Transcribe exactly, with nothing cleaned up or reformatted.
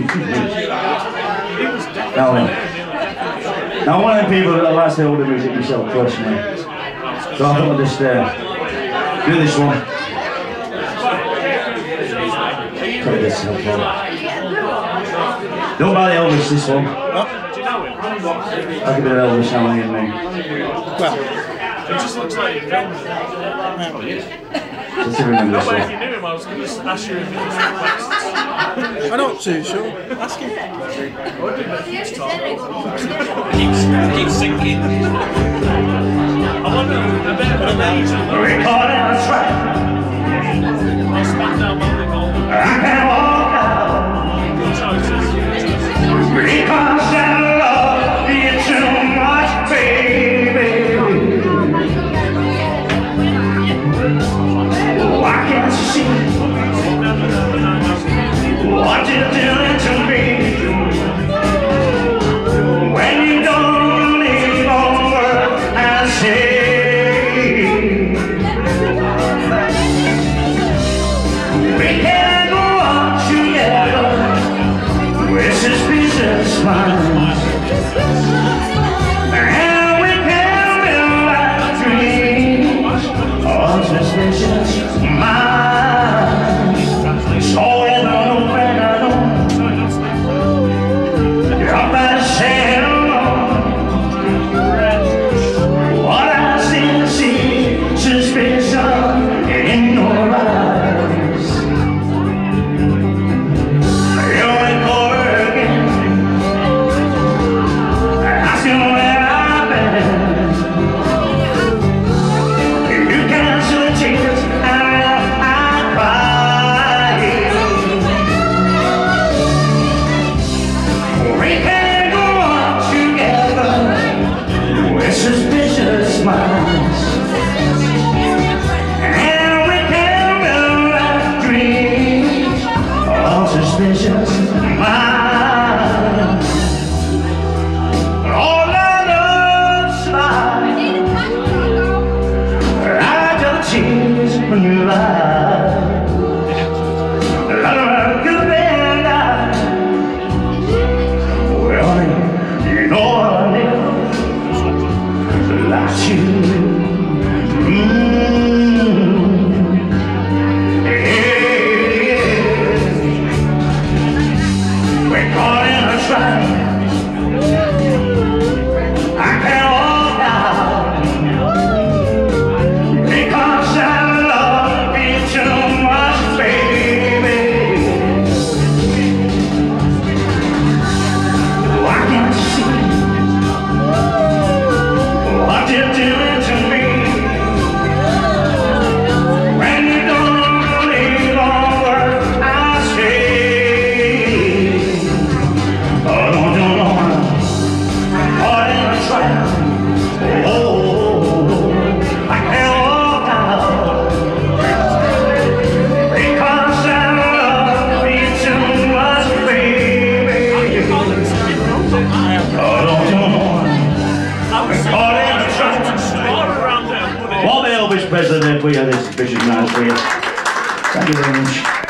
Now then. Now I'm one of the people that likes the older music myself, personally. So I thought I'd just uh, do this one. Try this helpful. Don't buy the Elvis, this one. I'll give it an Elvis now in me. Well, it just looks like you filmed it. Just to remember this If you one. knew him, I was going to ask you if he was I'm not too sure. Ask him. Keeps, keeps sinking. I wonder a bit of an age. Recording a track. I'll smack down my lip hole. I can walk out. Good choices. Because I love you too much, baby. Oh, I can see what you're doing to me. When you don't believe all what I say. We can go on together with suspicious minds, and we can build our dreams on suspicious minds. So if I don't think I know, you're better say hello. What I see, see suspicion in your eyes. You ain't working. Asking where I've been. You can't see the tears and I cry. We can go on together with suspicious minds, and we can build our dreams on suspicious minds. All I know is smile. I just tears when you lie. A lot of our good men die. Well, you know I live like you. Mm. Yeah. We're caught in a trap. I can't walk out because I love you too much, baby. Oh, I can see what you're doing to me. When you don't believe all words I say. Oh, don't you know I'm caught in a trap? Oh, I can't walk out because I love you too much, baby. Oh, don't you know I'm caught in a trap? Around there, put it. What the Elvis president, we have this vision nice for you. Thank you very much.